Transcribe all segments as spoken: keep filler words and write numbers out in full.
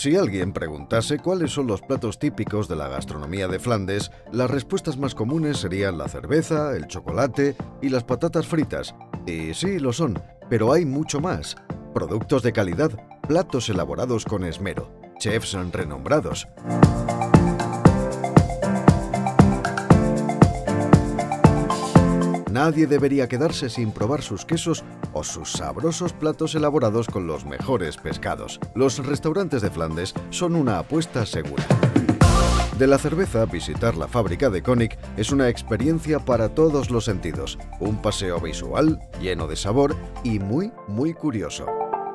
Si alguien preguntase cuáles son los platos típicos de la gastronomía de Flandes, las respuestas más comunes serían la cerveza, el chocolate y las patatas fritas. Y sí, lo son, pero hay mucho más. Productos de calidad, platos elaborados con esmero, chefs renombrados. Nadie debería quedarse sin probar sus quesos o sus sabrosos platos elaborados con los mejores pescados. Los restaurantes de Flandes son una apuesta segura. De la cerveza, visitar la fábrica de Conic es una experiencia para todos los sentidos. Un paseo visual, lleno de sabor y muy, muy curioso.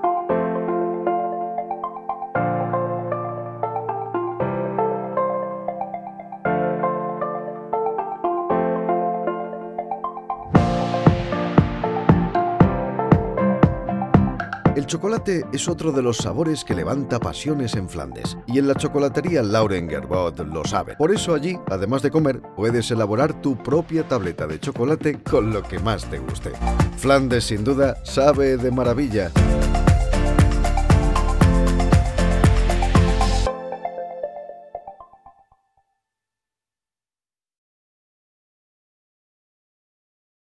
El chocolate es otro de los sabores que levanta pasiones en Flandes, y en la chocolatería Lauren Gerbot lo sabe. Por eso allí, además de comer, puedes elaborar tu propia tableta de chocolate con lo que más te guste. Flandes, sin duda, sabe de maravilla.